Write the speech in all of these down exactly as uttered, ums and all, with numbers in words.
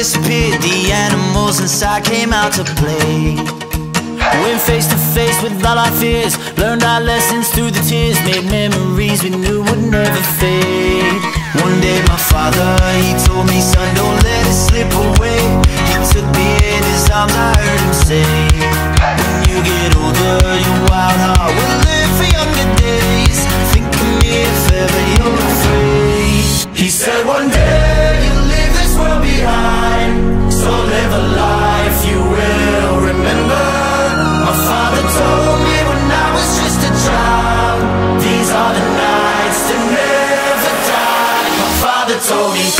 disappeared, the animals inside came out to play. Went face to face with all our fears, learned our lessons through the tears, made memories we knew would never fade. One day my father, he told me, son, don't let it slip away. He took me in his arms, I heard him say, when you get older, your wild heart will live for younger days. Think of me if ever you're afraid. He said one day you'll leave this world behind, so live a life you will remember. My father told me when I was just a child, these are the nights to never die. My father told me.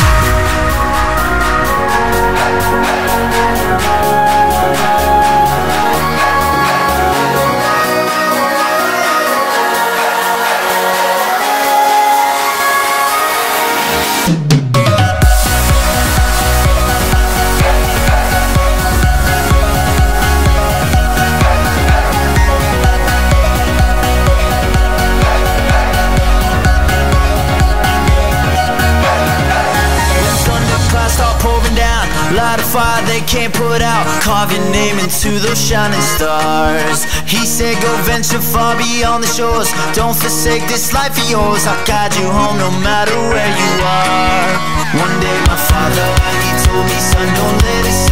Light a fire they can't put out, carve your name into those shining stars. He said go venture far beyond the shores, don't forsake this life of yours. I'll guide you home no matter where you are. One day my father, he told me, son, don't let it